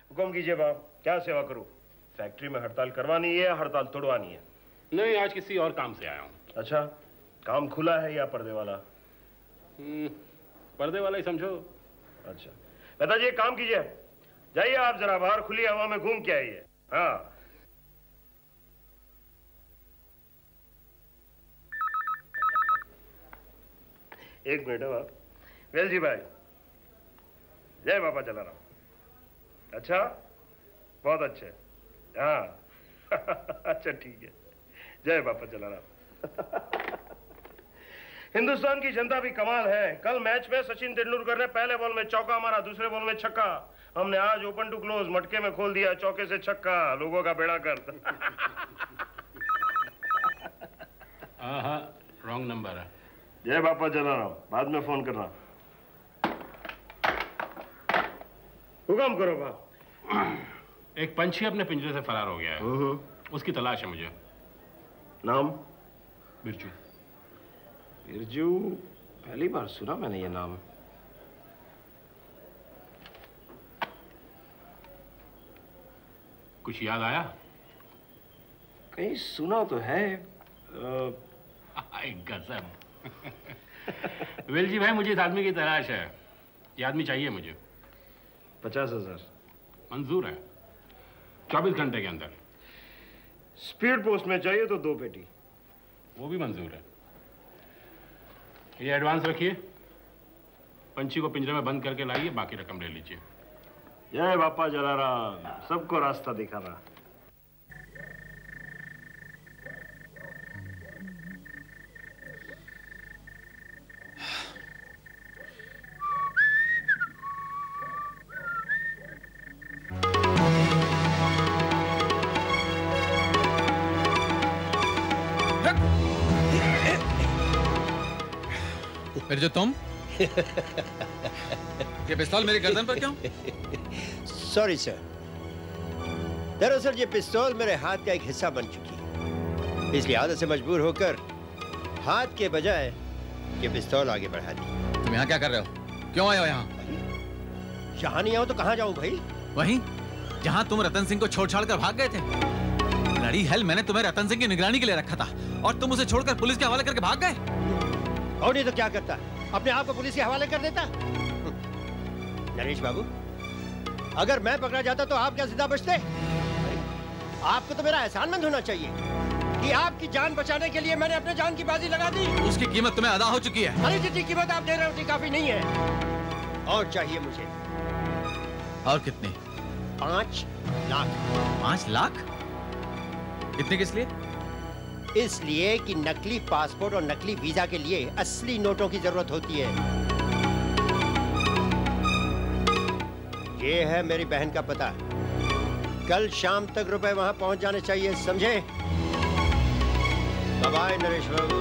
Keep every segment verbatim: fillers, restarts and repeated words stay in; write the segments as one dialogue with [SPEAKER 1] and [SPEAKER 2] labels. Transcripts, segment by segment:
[SPEAKER 1] हुक्म कीजिए बाप, क्या सेवा करूं? फैक्ट्री में हड़ताल करवानी है या हड़ताल तोड़वानी है?
[SPEAKER 2] नहीं, आज किसी और काम से आया हूँ।
[SPEAKER 1] अच्छा, काम खुला है या पर्दे वाला?
[SPEAKER 2] पर्दे वाला ही समझो।
[SPEAKER 1] अच्छा, पिताजी एक काम कीजिए, जाइए आप जरा बाहर खुली हवा में घूम के आइए। हाँ। एक मिनट है बाप। वेलजी भाई, जय बाबा जलाराम। अच्छा, बहुत अच्छे। हाँ अच्छा ठीक है, जय बाबा जलाराम। हिंदुस्तान की जनता भी कमाल है। कल मैच में सचिन तेंदुलकर ने पहले बॉल में चौका मारा, दूसरे बॉल में छक्का। हमने आज ओपन टू क्लोज मटके में खोल दिया, चौके से छक्का, लोगों का बेड़ा गर्क।
[SPEAKER 2] हाँ हाँ, रॉन्ग नंबर है।
[SPEAKER 1] जय बाबा जलाराम, बाद में फोन करना। हुक्म करो बाप।
[SPEAKER 2] एक पंछी अपने पिंजरे से फरार हो गया है, उसकी तलाश है मुझे।
[SPEAKER 1] नाम?
[SPEAKER 2] बिरजू।
[SPEAKER 1] बिरजू? पहली बार सुना मैंने ये नाम।
[SPEAKER 2] कुछ याद आया?
[SPEAKER 1] कहीं सुना तो है।
[SPEAKER 2] गजब। वेलजी भाई, मुझे इस आदमी की तलाश है। ये आदमी चाहिए मुझे।
[SPEAKER 1] पचास हजार
[SPEAKER 2] मंजूर है, चौबीस घंटे के अंदर।
[SPEAKER 1] स्पीड पोस्ट में चाहिए तो दो पेटी।
[SPEAKER 2] वो भी मंजूर है। ये एडवांस रखिए, पंछी को पिंजरे में बंद करके लाइए, बाकी रकम ले लीजिए।
[SPEAKER 1] जय बापा जलाराम, सबको रास्ता दिखाना।
[SPEAKER 3] फिर जो तुम ये पिस्तौल मेरी गर्दन पर क्यों?
[SPEAKER 4] सॉरी सर, दरअसल ये पिस्तौल मेरे हाथ का एक हिस्सा बन चुकी है, इसलिए आदत से मजबूर होकर हाथ के बजाय ये पिस्तौल आगे बढ़ा दी।
[SPEAKER 3] तुम यहाँ क्या कर रहे हो? क्यों आए हो यहाँ?
[SPEAKER 4] यहाँ नहीं आओ तो कहाँ जाऊँ भाई?
[SPEAKER 3] वहीं जहाँ तुम रतन सिंह को छोड़ छाड़ कर भाग गए थे। लड़ी हेल, मैंने तुम्हें रतन सिंह की निगरानी के लिए रखा था और तुम उसे छोड़कर पुलिस के हवाले करके भाग गए।
[SPEAKER 4] और नहीं तो क्या करता? अपने आप को पुलिस के हवाले कर देता। नरेश बाबू, अगर मैं पकड़ा जाता तो आप क्या जिंदा बचते? आपको तो मेरा एहसानमंद होना चाहिए कि आपकी जान बचाने के लिए मैंने अपने जान की बाजी लगा दी।
[SPEAKER 3] उसकी कीमत तुम्हें अदा हो चुकी है।
[SPEAKER 4] अरे जितनी कीमत आप दे रहे हो उतनी काफी नहीं है, और चाहिए मुझे।
[SPEAKER 3] और कितनी?
[SPEAKER 4] पांच लाख।
[SPEAKER 3] पांच लाख? इतने किस लिए?
[SPEAKER 4] इसलिए कि नकली पासपोर्ट और नकली वीजा के लिए असली नोटों की जरूरत होती है। ये है मेरी बहन का पता, कल शाम तक रुपए वहां पहुंच जाने चाहिए, समझे? Bye bye Naresh babu.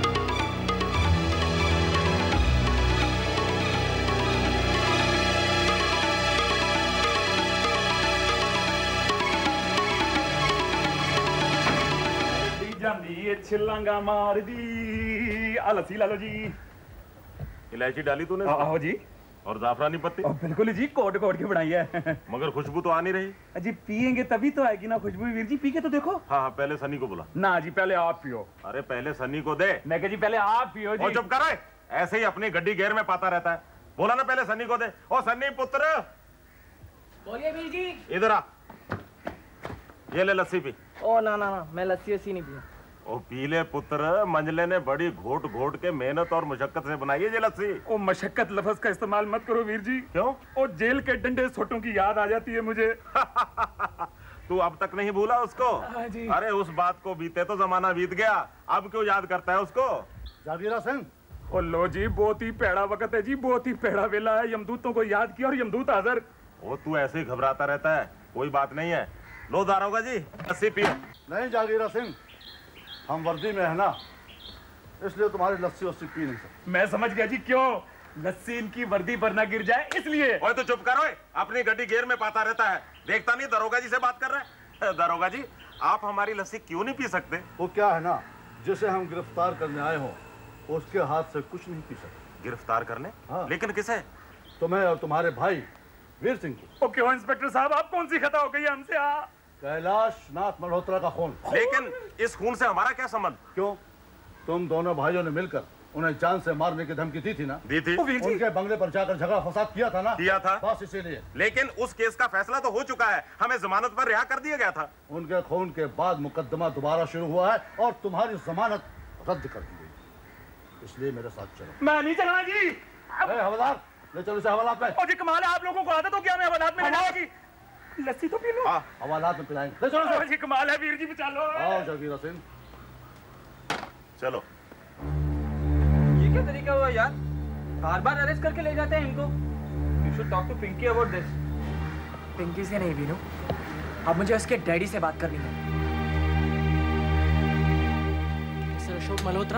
[SPEAKER 5] छिल्लांगा मार दी। आ लस्सी ला लो जी।
[SPEAKER 6] इलायची डाली तूने?
[SPEAKER 5] आओ जी।
[SPEAKER 6] और जाफरानी पत्ती?
[SPEAKER 5] बिल्कुल जी, कोट कोट के बनाई है।
[SPEAKER 6] मगर खुशबू तो आ नहीं रही।
[SPEAKER 5] जी पियेंगे तभी तो आएगी ना खुशबू। वीर जी पी के तो देखो।
[SPEAKER 6] हाँ हाँ, पहले सनी को बुला।
[SPEAKER 5] ना जी, पहले आप पियो।
[SPEAKER 6] अरे पहले सनी को दे।
[SPEAKER 5] मैं कह जी पहले आप पियो जी।
[SPEAKER 6] ओ चुप कर, ऐसे ही अपनी गड्डी गेर में पाता रहता है। बोला ना पहले सनी को दे। ओ सनी पुत्र।
[SPEAKER 7] बोलिए वीर जी।
[SPEAKER 6] इधर आ, ये ले लस्सी पी।
[SPEAKER 7] ओ ना ना ना, मैं लस्सी वस्सी नहीं पिया।
[SPEAKER 6] ओ पीले पुत्र, मंजले ने बड़ी घोट घोट के मेहनत और मुशक्कत से बनाई है ये लस्सी।
[SPEAKER 5] ओ मशक्कत लफ्ज का इस्तेमाल मत करो वीर जी।
[SPEAKER 6] क्यों?
[SPEAKER 5] ओ जेल के डंडे सोटों की याद आ जाती है मुझे।
[SPEAKER 6] तू अब तक नहीं भूला उसको?
[SPEAKER 5] हाँ जी।
[SPEAKER 6] अरे उस बात को बीते तो जमाना बीत गया, अब क्यों याद करता है उसको?
[SPEAKER 5] जागीरा सिंह। ओ लो जी, बहुत ही पेड़ा वक्त है जी, बहुत ही पेड़ा वेला है। यमदूतों को याद किया और यमदूत हाजिर।
[SPEAKER 6] ओ तू ऐसे ही घबराता रहता है, कोई बात नहीं है। लो दारोगा जी, लस्सी पियो।
[SPEAKER 8] नहीं जागीरा सिंह, हम वर्दी में है ना, इसलिए तुम्हारी लस्सी वस्सी पी नहीं सकते।
[SPEAKER 5] मैं समझ गया जी, क्यों? लस्सी इनकी वर्दी पर ना गिर जाए इसलिए।
[SPEAKER 6] ओए तो चुप करो, अपनी गड्डी गेर में पाता रहता है, देखता नहीं दरोगा जी से बात कर रहे हैं। दरोगा जी, आप हमारी लस्सी क्यों नहीं पी सकते?
[SPEAKER 8] वो क्या है ना, जिसे हम गिरफ्तार करने आए हो उसके हाथ से कुछ नहीं पी सकते।
[SPEAKER 6] गिरफ्तार करने?
[SPEAKER 8] हाँ।
[SPEAKER 6] लेकिन किसे?
[SPEAKER 8] तुम्हें और तुम्हारे भाई वीर सिंह की।
[SPEAKER 5] ओ क्यों इंस्पेक्टर साहब, आप कौन सी खता हो गई हमसे? आ
[SPEAKER 8] कैलाश नाथ मल्होत्रा का खून।
[SPEAKER 6] लेकिन इस खून से हमारा क्या संबंध?
[SPEAKER 8] क्यों? तुम दोनों भाइयों ने मिलकर उन्हें जान से मारने की धमकी दी थी ना?
[SPEAKER 6] दी थी।
[SPEAKER 8] उनके बंगले पर जाकर झगड़ा फसाद किया था ना?
[SPEAKER 6] किया था।
[SPEAKER 8] बस इसीलिए।
[SPEAKER 6] लेकिन उस केस का फैसला तो हो चुका है, हमें जमानत पर रिहा कर दिया गया था।
[SPEAKER 8] उनके खून के बाद मुकदमा दोबारा शुरू हुआ है और तुम्हारी जमानत रद्द कर दी गई। इसलिए मेरे साथ चलो।
[SPEAKER 5] मैं नहीं चलना जी।
[SPEAKER 8] हवलदार ले चलो इसे हवालात में।
[SPEAKER 5] और जी कमाल है, आप लोगों को आदत हो क्या मैं हवालात में ले जाने की? लस्सी तो पी लो।
[SPEAKER 8] हाँ हवालात में पिलाएंगे। ले चलो
[SPEAKER 5] जी कमाल है वीर जी, बचा लो।
[SPEAKER 8] आओ जगीरा सिंह।
[SPEAKER 6] चलो।
[SPEAKER 7] ये क्या तरीका हुआ यार, बार बार अरेस्ट करके ले जाते हैं इनको। You should talk to Pinky about this.
[SPEAKER 9] Pinky से नहीं वीनू, अब मुझे उसके डैडी से बात करनी है। Mister Ashok Malhotra,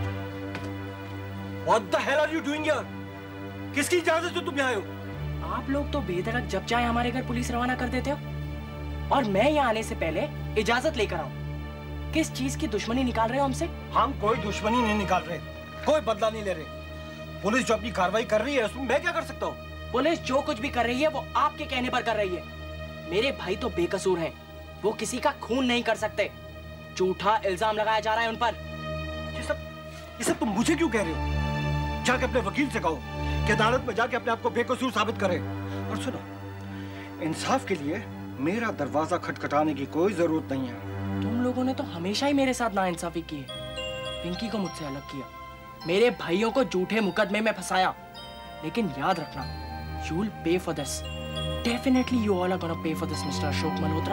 [SPEAKER 4] What the hell are you doing here? किसकी इजाजत से तुम यहाँ आए हो?
[SPEAKER 9] आप लोग तो बेधड़क जब चाहे हमारे घर पुलिस रवाना कर देते हो और मैं यहाँ आने से पहले इजाजत लेकर आऊं। किस चीज की दुश्मनी निकाल रहे हो हमसे?
[SPEAKER 4] हम कोई दुश्मनी नहीं निकाल रहे, कोई बदला नहीं ले रहे। पुलिस जो अपनी कार्रवाई कर रही है उसमें मैं क्या कर सकता हूँ?
[SPEAKER 9] पुलिस जो कुछ भी कर रही है वो आपके कहने पर कर रही है। मेरे भाई तो बेकसूर हैं, वो किसी का खून नहीं कर सकते। झूठा इल्जाम लगाया जा रहा है उन पर।
[SPEAKER 4] ये सब ये सब तुम मुझे क्यों कह रहे हो? जाके अपने वकील से कहो कि अदालत में जाके अपने आप को बेकसूर साबित करे। और सुनो, इंसाफ के लिए मेरा दरवाजा खटखटाने की कोई जरूरत नहीं है।
[SPEAKER 9] तुम लोगों ने तो हमेशा ही मेरे साथ नाइंसाफी की है। पिंकी को मुझसे अलग किया, मेरे भाइयों को झूठे मुकदमे में फंसाया। लेकिन याद रखना, you will pay for this. Definitely you all are gonna pay for this mister Ashok Malhotra.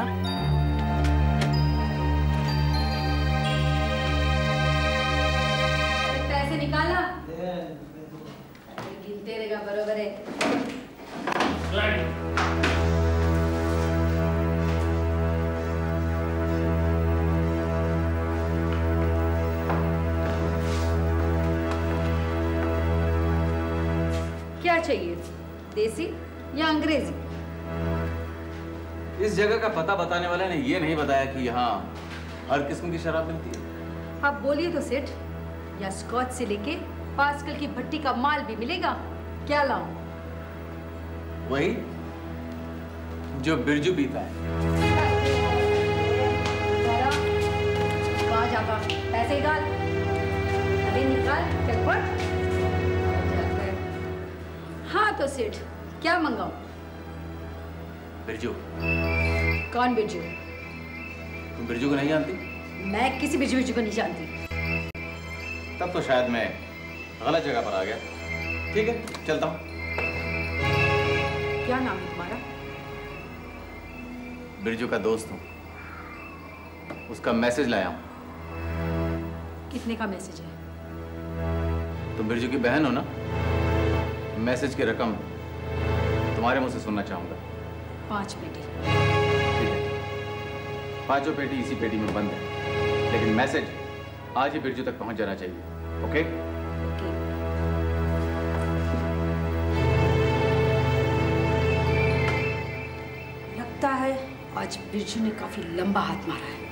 [SPEAKER 10] पैसे निकाला? गिनते रहेगा बरोबर है। क्या चाहिए, देसी या अंग्रेजी?
[SPEAKER 3] इस जगह का पता बताने वाले ने ये नहीं बताया कि यहाँ हर किस्म की शराब मिलती है।
[SPEAKER 10] आप बोलिए तो सेठ, या स्कॉच से लेके पास्कल की भट्टी का माल भी मिलेगा? क्या लाऊं?
[SPEAKER 3] वही जो बिरजू पीता है।
[SPEAKER 10] कहाँ जाता? पैसे निकाल, अभी निकाल, चल पड़। हाँ तो सेठ, क्या मंगाऊं?
[SPEAKER 3] बिरजू।
[SPEAKER 10] कौन बिरजू?
[SPEAKER 3] तुम बिरजू को नहीं जानती?
[SPEAKER 10] मैं किसी बिरजू बिरजू को नहीं जानती।
[SPEAKER 3] तब तो शायद मैं गलत जगह पर आ गया। ठीक है, चलता हूँ।
[SPEAKER 10] क्या नाम है तुम्हारा?
[SPEAKER 3] बिरजू का दोस्त हूँ, उसका मैसेज लाया हूँ।
[SPEAKER 10] कितने का मैसेज है?
[SPEAKER 3] तुम बिरजू की बहन हो ना? मैसेज की रकम तुम्हारे मुंह से सुनना चाहूंगा।
[SPEAKER 10] पांच पेटी।
[SPEAKER 3] ठीक है, पांचों पेटी इसी पेटी में बंद है, लेकिन मैसेज आज ही बिरजू तक पहुंच जाना चाहिए। ओके?
[SPEAKER 10] ओके। लगता है आज बिरजू ने काफी लंबा हाथ मारा है।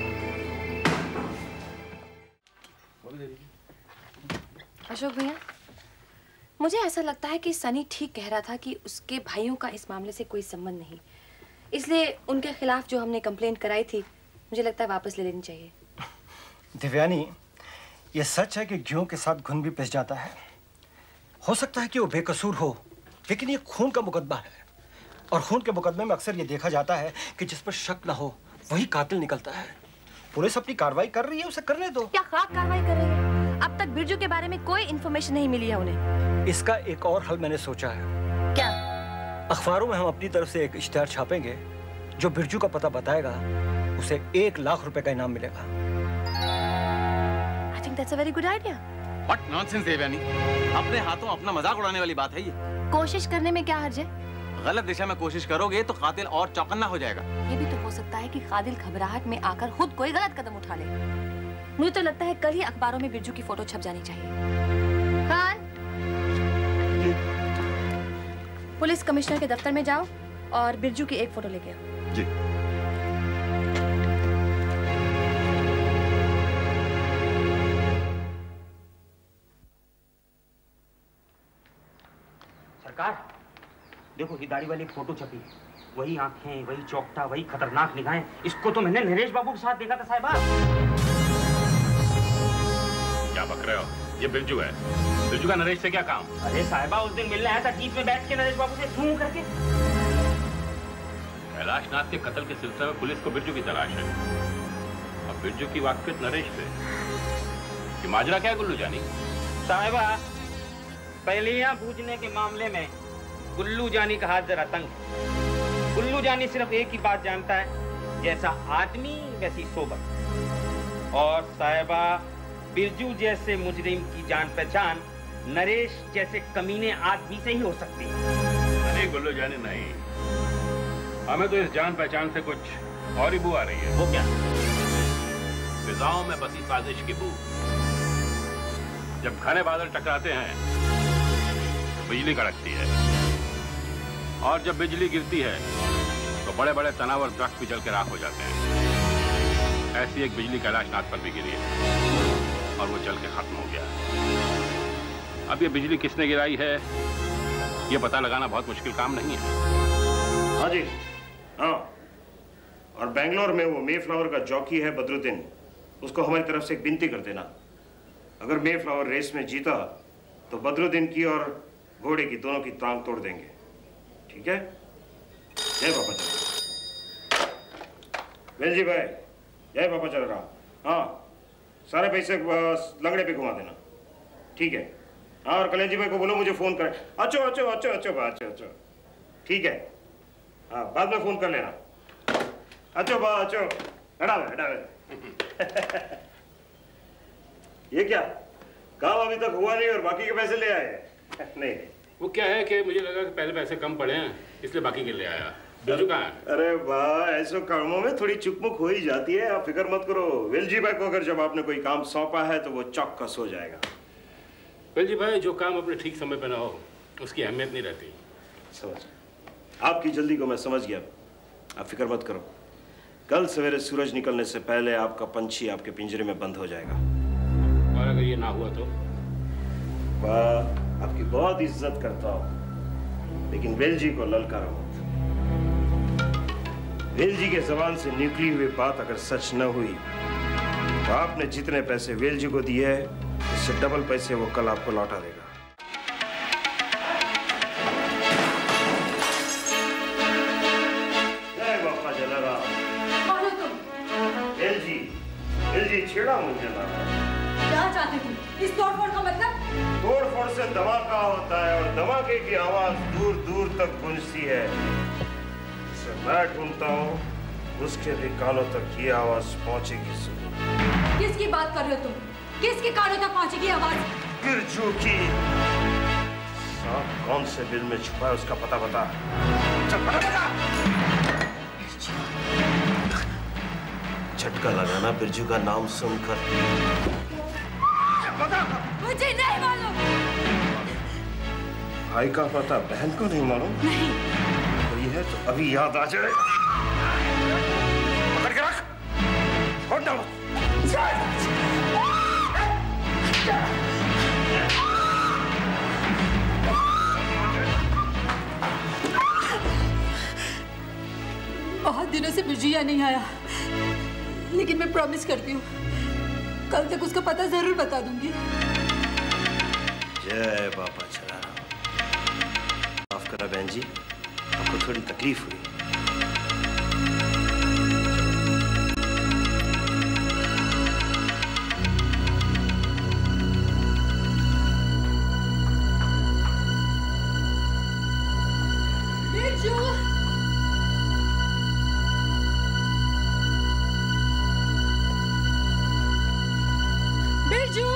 [SPEAKER 11] अशोक भैया, मुझे ऐसा लगता है कि सनी ठीक कह रहा था कि उसके भाइयों का इस मामले से कोई संबंध नहीं, इसलिए उनके खिलाफ जो हमने कंप्लेंट कराई थी मुझे लगता है वापस ले लेनी चाहिए।
[SPEAKER 4] दिव्यानी, ये सच है कि घियों के साथ घुन भी पिस जाता है। हो सकता है कि वो बेकसूर हो, लेकिन ये खून का मुकदमा है और खून के मुकदमे में अक्सर ये देखा जाता है कि जिस पर शक ना हो वही कातिल निकलता है। पुलिस अपनी कार्रवाई कर रही है, उसे करने दो।
[SPEAKER 11] क्या खाक कार्रवाई कर रही है? अब तक बिरजू के बारे में कोई इन्फॉर्मेशन नहीं मिली है उन्हें।
[SPEAKER 4] इसका एक और हल मैंने सोचा है।
[SPEAKER 11] क्या?
[SPEAKER 4] अखबारों में हम अपनी तरफ से एक इश्तिहार छापेंगे, जो बिरजू का पता बताएगा उसे एक लाख रुपए का इनाम मिलेगा।
[SPEAKER 11] I think that's a very good idea.
[SPEAKER 3] What nonsense Devyani, अपने हाथों अपना मजाक उड़ाने वाली बात है ये।
[SPEAKER 11] कोशिश करने में क्या हर्ज है?
[SPEAKER 3] गलत दिशा में कोशिश करोगे तो कातिल और चौकन्ना हो जाएगा।
[SPEAKER 11] ये भी तो हो सकता है कि कातिल घबराहट में आकर खुद कोई गलत कदम उठा ले। मुझे तो लगता है कल ही अखबारों में बिरजू की फोटो छप जानी चाहिए। खान, पुलिस कमिश्नर के दफ्तर में जाओ और बिरजू की एक फोटो लेके आओ।
[SPEAKER 8] जी।
[SPEAKER 12] सरकार देखो, वही दाढ़ी वाली फोटो छपी, वही आंखें, वही चौकटा, वही खतरनाक निगाहें। इसको तो मैंने नरेश बाबू के साथ देखा था साहिबा।
[SPEAKER 2] क्या बक रहे हो? ये बिरजू है। बिरजू का नरेश से क्या काम?
[SPEAKER 12] अरे साहिबा उस दिन मिलने आया था जीप में बैठ के नरेश बाबू से झूम करके।
[SPEAKER 2] कैलाश नाथ के कत्ल के सिलसिले में पुलिस को बिरजू की तलाश है। अब बिरजू की वाकफियत नरेश से। ये माजरा क्या है गुल्लू जानी?
[SPEAKER 12] साहिबा पहलियां बूझने के मामले में गुल्लू जानी का हाथ जरा तंग है। गुल्लू जानी सिर्फ एक ही बात जानता है, जैसा आदमी वैसी सोबत। और साहिबा बिरजू जैसे मुजरिम की जान पहचान नरेश जैसे कमीने आदमी से ही हो सकती है।
[SPEAKER 2] नहीं गुल्लू जानी नहीं, हमें तो इस जान पहचान से कुछ और ही बू आ रही है।
[SPEAKER 12] वो क्या?
[SPEAKER 2] फिजाओं में बसी साजिश की बू। जब घने बादल टकराते हैं तो बिजली कड़कती है, और जब बिजली गिरती है तो बड़े बड़े तनावर दरख्त भी जल के राख हो जाते हैं। ऐसी एक बिजली कैलाश नाथ पर भी गिरी है और वो जल के खत्म हो गया। अब ये बिजली किसने गिराई है ये पता लगाना बहुत मुश्किल काम नहीं है।
[SPEAKER 1] हाँ जी, हाँ। और बेंगलोर में वो मे फ्लावर का जॉकी है बदरुद्दीन, उसको हमारी तरफ से एक विनती कर देना। अगर मे फ्लावर रेस में जीता तो बदरुद्दीन की और घोड़े की दोनों की टांग तोड़ देंगे, ठीक है? जय बाबा चल वेल जी भाई, जय बाबा चल रहा। हाँ, सारे पैसे लंगड़े पे घुमा देना, ठीक है? हाँ, और कल्याण जी भाई को बोलो मुझे फोन कर। अच्छो अच्छो अच्छो अच्छो बा अच्छो अच्छो, ठीक है? हाँ, बाद में फोन कर लेना। अच्छो बा अच्छो, हटा दे हटा दे। ये क्या काम अभी तक हुआ नहीं और बाकी के पैसे ले आए? नहीं नहीं,
[SPEAKER 2] वो क्या है कि मुझे लगा कि पहले पैसे कम पड़े हैं इसलिए बाकी के ले आया। बिरजू कहाँ है?
[SPEAKER 1] अरे वाह, ऐसे कामों में थोड़ी चुकमुक हो ही जाती है, आप फिक्र मत करो। वेल जी भाई को अगर जब आपने कोई काम सौंपा है तो वो चौकस हो जाएगा।
[SPEAKER 2] वेल जी भाई, जो काम अपने ठीक समय पे ना हो उसकी अहमियत नहीं रहती।
[SPEAKER 1] समझ, आपकी जल्दी को मैं समझ गया, आप फिक्र मत करो। कल सवेरे सूरज निकलने से पहले आपका पंछी आपके पिंजरे में बंद हो जाएगा।
[SPEAKER 2] और अगर ये ना हुआ तो?
[SPEAKER 1] वाह, आपकी बहुत इज्जत करता हूँ, लेकिन वेल जी को ललकारो मत। वेल जी के जबान से निकली हुई बात अगर सच न हुई तो आपने जितने पैसे वेल जी को दिए हैं उससे डबल पैसे वो कल आपको लौटा देगा। जय बापा जलाराम।
[SPEAKER 10] कौन हो तुम?
[SPEAKER 1] वेल जी, वेल जी छेड़ा मुझे ना।
[SPEAKER 10] क्या चाहते तुम? इस तोड़फोड़ का मतलब?
[SPEAKER 1] तोड़फोड़ से धमाका होता है और धमाके की आवाज दूर दूर तक गूंजती है। जिसे मैं ढूंढता हूँ उसके भी कानों तक ये आवाज पहुंचेगी जरूर।
[SPEAKER 10] किसकी बात कर रहे हो तुम? किसके कानों तक पहुंचेगी आवाज?
[SPEAKER 1] बिरजू की। सांप कौन से बिल में छुपा है उसका पता बता। चल पता बता। झटका लगाना बिरजू का नाम सुनकर।
[SPEAKER 10] मुझे नहीं मालूम।
[SPEAKER 1] भाई का पता बहन को नहीं मालूम?
[SPEAKER 10] नहीं।
[SPEAKER 1] कोई है तो अभी याद आ जाए। पकड़ के रख। छोड़ डालो।
[SPEAKER 10] बहुत दिनों से बिरजुया नहीं आया, लेकिन मैं प्रॉमिस करती हूँ कल तक उसका पता जरूर बता दूंगी।
[SPEAKER 1] जय बाबा जलाराम। माफ करना बहन जी, आपको थोड़ी तकलीफ हुई।
[SPEAKER 10] बिरजू, बिरजू,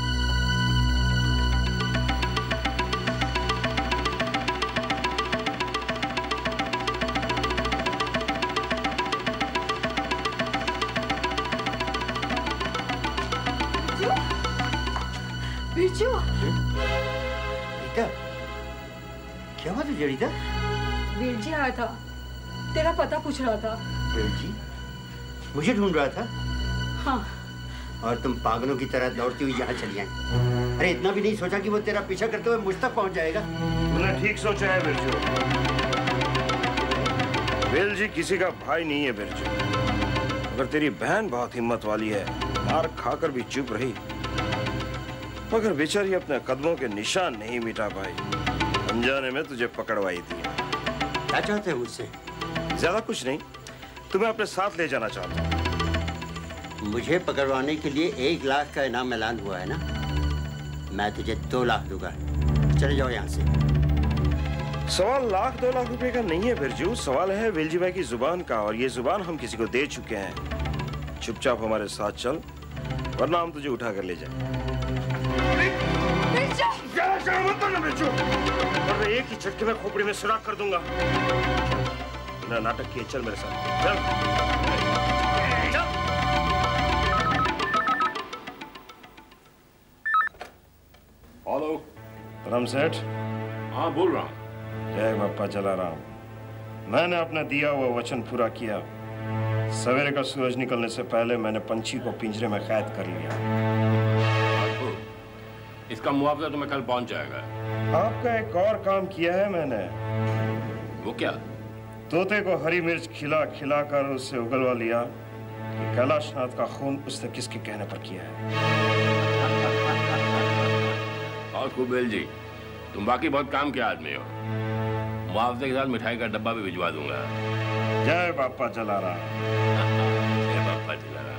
[SPEAKER 10] बिरजू।
[SPEAKER 4] रीता, क्या बात है रीता?
[SPEAKER 10] वीर जी आया था, तेरा पता पूछ रहा था।
[SPEAKER 4] वीर जी मुझे ढूंढ रहा था?
[SPEAKER 10] हाँ।
[SPEAKER 4] और तुम पागलों की तरह दौड़ती हुई यहाँ चली आई। अरे इतना भी नहीं सोचा कि वो तेरा पीछा करते हुए मुझ तक पहुँच जाएगा?
[SPEAKER 1] तूने ठीक सोचा है बिरजू। वेल जी किसी का भाई नहीं है बिरजू। मगर तेरी बहन बहुत हिम्मत वाली है, मार खाकर भी चुप रही, मगर बेचारी अपने कदमों के निशान नहीं मिटा पाई। अनजाने में तुझे पकड़वाई थी।
[SPEAKER 4] क्या चाहते हैं मुझसे?
[SPEAKER 1] ज्यादा कुछ नहीं, तुम्हें अपने साथ ले जाना चाहता हूँ।
[SPEAKER 4] मुझे पकड़वाने के लिए एक लाख का इनाम ऐलान हुआ है ना? मैं तुझे दो लाख दूंगा। चले जाओ यहाँ से।
[SPEAKER 1] सवाल लाख दो लाख रुपए का नहीं है बिरजू, सवाल है वेलजी भाई की जुबान का, और ये जुबान हम किसी को दे चुके हैं। चुपचाप हमारे साथ चल, वरना हम तुझे उठा कर ले जाएंगे। वरना एक ही झटके में खोपड़ी में सुराख कर दूंगा। ना नाटक किए, चल मेरे साथ चल।
[SPEAKER 2] हेलो।
[SPEAKER 1] राम सेठ।
[SPEAKER 2] हाँ बोल रहा हूँ।
[SPEAKER 1] जय बापा जलाराम। मैंने अपना दिया हुआ वचन पूरा किया। सवेरे का सूरज निकलने से पहले मैंने पंछी को पिंजरे में कैद कर लिया।
[SPEAKER 2] इसका मुआवजा तुम्हें कल पहुंच जाएगा।
[SPEAKER 1] आपका एक और काम किया है मैंने।
[SPEAKER 2] वो क्या?
[SPEAKER 1] तोते को हरी मिर्च खिला खिलाकर उससे उगलवा लिया कि कैलाशनाथ का खून उसने किसके कहने पर किया है।
[SPEAKER 2] और कुबेल जी, तुम बाकी बहुत काम के आदमी हो। मुआवजे के साथ मिठाई का डब्बा भी भिजवा दूंगा।
[SPEAKER 1] जय बापा जलाराम।
[SPEAKER 2] जय बापा जलाराम।